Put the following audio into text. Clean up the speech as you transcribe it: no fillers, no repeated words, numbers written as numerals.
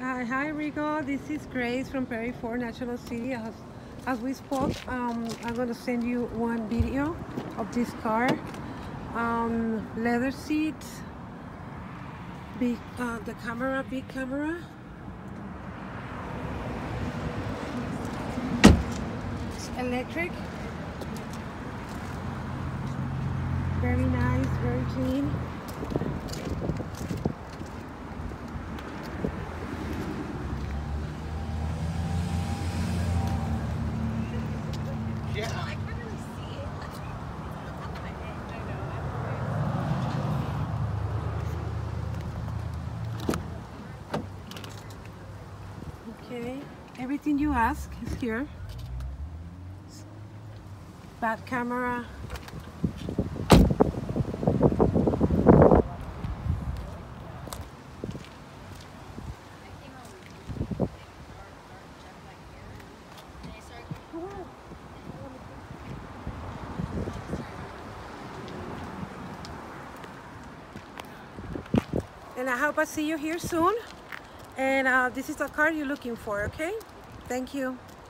Hi Rico, this is Grace from Perry Ford National City. As we spoke, I'm going to send you one video of this car. Leather seats, big, the camera, big camera. It's electric. Very nice, very clean. Yeah. I can't really see it. It's up my head. Okay, everything you ask is here. Back camera. And I hope I see you here soon. And this is the car you're looking for, okay? Thank you.